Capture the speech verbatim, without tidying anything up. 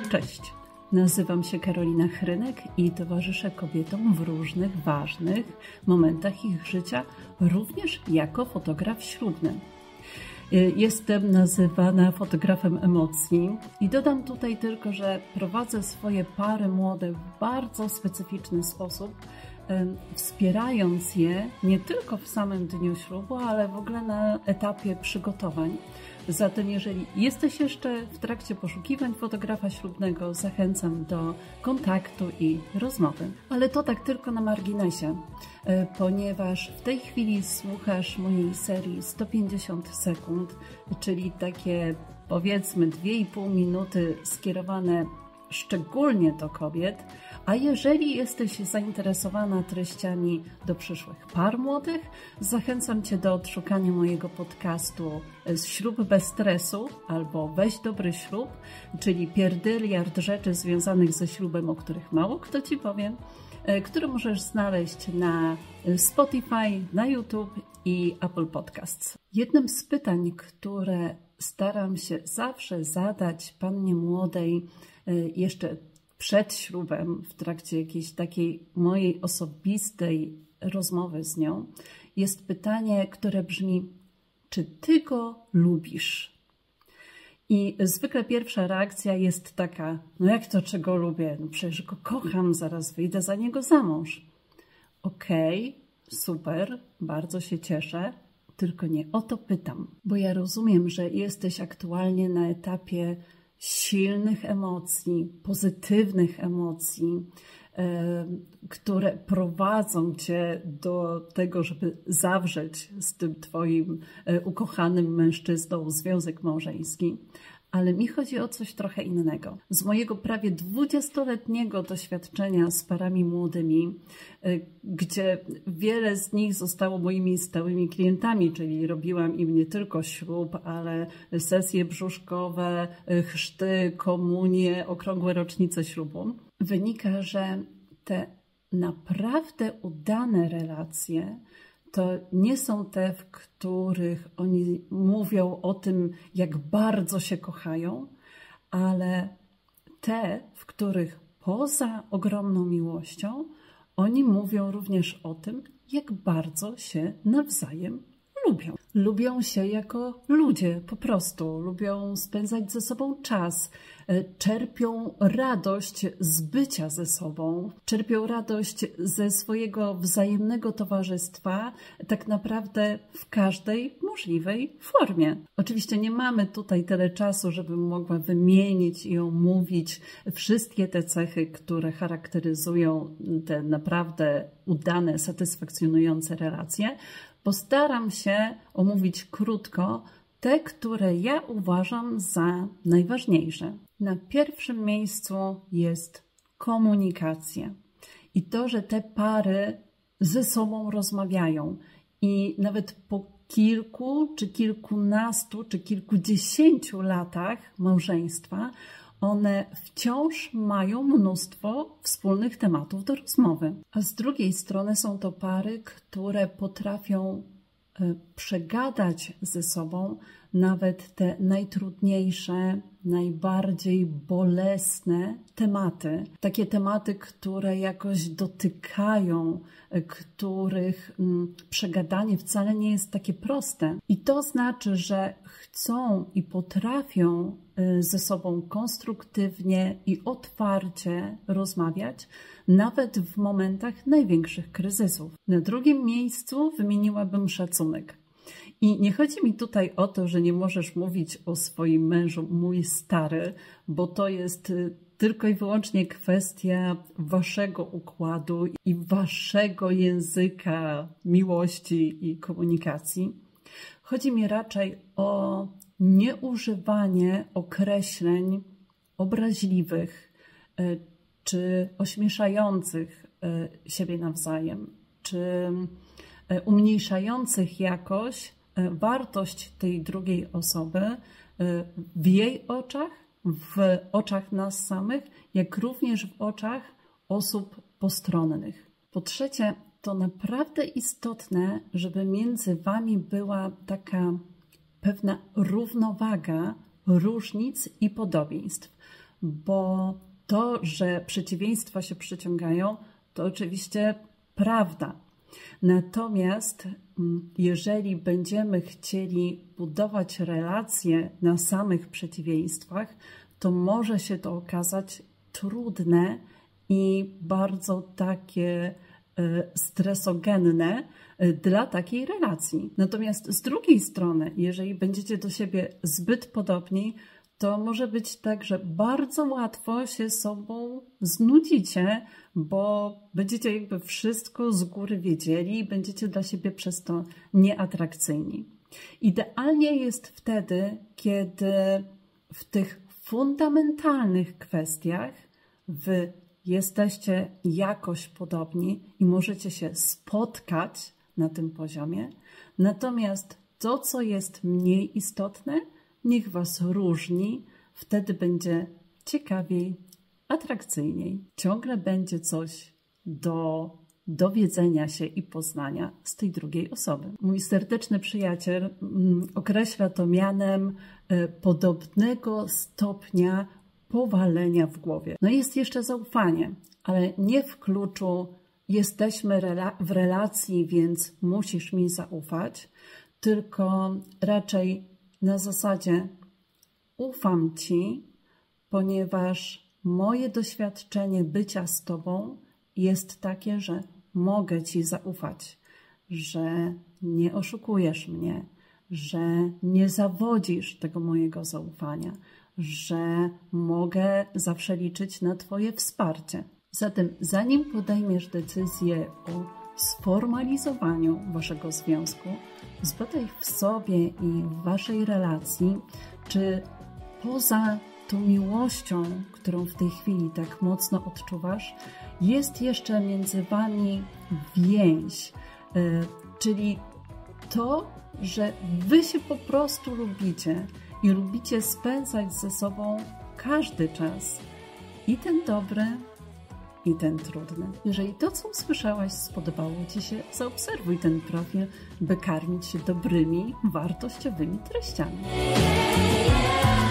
Cześć, nazywam się Karolina Chrynek i towarzyszę kobietom w różnych ważnych momentach ich życia, również jako fotograf ślubny. Jestem nazywana fotografem emocji i dodam tutaj tylko, że prowadzę swoje pary młode w bardzo specyficzny sposób, wspierając je nie tylko w samym dniu ślubu, ale w ogóle na etapie przygotowań. Zatem jeżeli jesteś jeszcze w trakcie poszukiwań fotografa ślubnego, zachęcam do kontaktu i rozmowy. Ale to tak tylko na marginesie, ponieważ w tej chwili słuchasz mojej serii sto pięćdziesiąt sekund, czyli takie powiedzmy dwie i pół minuty skierowane szczególnie do kobiet, a jeżeli jesteś zainteresowana treściami do przyszłych par młodych, zachęcam Cię do odszukania mojego podcastu Ślub bez stresu albo Weź dobry ślub, czyli pierdyliard rzeczy związanych ze ślubem, o których mało kto Ci powie, który możesz znaleźć na Spotify, na YouTube i Apple Podcasts. Jednym z pytań, które staram się zawsze zadać pannie młodej jeszcze przed ślubem, w trakcie jakiejś takiej mojej osobistej rozmowy z nią, jest pytanie, które brzmi: czy ty go lubisz? I zwykle pierwsza reakcja jest taka: no jak to, czego lubię? No przecież go kocham, zaraz wyjdę za niego za mąż. Okej, okay, super, bardzo się cieszę, tylko nie o to pytam. Bo ja rozumiem, że jesteś aktualnie na etapie silnych emocji, pozytywnych emocji, e, które prowadzą Cię do tego, żeby zawrzeć z tym Twoim e, ukochanym mężczyzną związek małżeński. Ale mi chodzi o coś trochę innego. Z mojego prawie dwudziestoletniego doświadczenia z parami młodymi, gdzie wiele z nich zostało moimi stałymi klientami, czyli robiłam im nie tylko ślub, ale sesje brzuszkowe, chrzty, komunie, okrągłe rocznice ślubu, wynika, że te naprawdę udane relacje to nie są te, w których oni mówią o tym, jak bardzo się kochają, ale te, w których poza ogromną miłością oni mówią również o tym, jak bardzo się nawzajem lubią. Lubią się jako ludzie, po prostu. Lubią spędzać ze sobą czas. Czerpią radość z bycia ze sobą. Czerpią radość ze swojego wzajemnego towarzystwa tak naprawdę w każdej możliwej formie. Oczywiście nie mamy tutaj tyle czasu, żebym mogła wymienić i omówić wszystkie te cechy, które charakteryzują te naprawdę udane, satysfakcjonujące relacje. Postaram się omówić krótko te, które ja uważam za najważniejsze. Na pierwszym miejscu jest komunikacja i to, że te pary ze sobą rozmawiają i nawet po kilku, czy kilkunastu, czy kilkudziesięciu latach małżeństwa one wciąż mają mnóstwo wspólnych tematów do rozmowy. A z drugiej strony są to pary, które potrafią przegadać ze sobą nawet te najtrudniejsze, najbardziej bolesne tematy. Takie tematy, które jakoś dotykają, których przegadanie wcale nie jest takie proste. I to znaczy, że chcą i potrafią ze sobą konstruktywnie i otwarcie rozmawiać, nawet w momentach największych kryzysów. Na drugim miejscu wymieniłabym szacunek. I nie chodzi mi tutaj o to, że nie możesz mówić o swoim mężu mój stary, bo to jest tylko i wyłącznie kwestia waszego układu i waszego języka miłości i komunikacji. Chodzi mi raczej o nieużywanie określeń obraźliwych czy ośmieszających siebie nawzajem, czy umniejszających jakoś wartość tej drugiej osoby w jej oczach, w oczach nas samych, jak również w oczach osób postronnych. Po trzecie, to naprawdę istotne, żeby między wami była taka pewna równowaga różnic i podobieństw, bo to, że przeciwieństwa się przyciągają, to oczywiście prawda. Natomiast jeżeli będziemy chcieli budować relacje na samych przeciwieństwach, to może się to okazać trudne i bardzo takie stresogenne dla takiej relacji. Natomiast z drugiej strony, jeżeli będziecie do siebie zbyt podobni, to może być tak, że bardzo łatwo się sobą znudzicie, bo będziecie jakby wszystko z góry wiedzieli i będziecie dla siebie przez to nieatrakcyjni. Idealnie jest wtedy, kiedy w tych fundamentalnych kwestiach wy jesteście jakoś podobni i możecie się spotkać na tym poziomie. Natomiast to, co jest mniej istotne, niech was różni, wtedy będzie ciekawiej, atrakcyjniej. Ciągle będzie coś do dowiedzenia się i poznania z tej drugiej osoby. Mój serdeczny przyjaciel mm, określa to mianem y, podobnego stopnia powalenia w głowie. No jest jeszcze zaufanie, ale nie w kluczu jesteśmy rela w relacji, więc musisz mi zaufać, tylko raczej na zasadzie ufam ci, ponieważ moje doświadczenie bycia z tobą jest takie, że mogę ci zaufać, że nie oszukujesz mnie, że nie zawodzisz tego mojego zaufania, że mogę zawsze liczyć na twoje wsparcie. Zatem zanim podejmiesz decyzję o sformalizowaniu waszego związku, zbadaj w sobie i w waszej relacji, czy poza tą miłością, którą w tej chwili tak mocno odczuwasz, jest jeszcze między wami więź, yy, czyli to, że wy się po prostu lubicie i lubicie spędzać ze sobą każdy czas, i ten dobry, i ten trudny. Jeżeli to, co usłyszałaś, spodobało ci się, zaobserwuj ten profil, by karmić się dobrymi, wartościowymi treściami.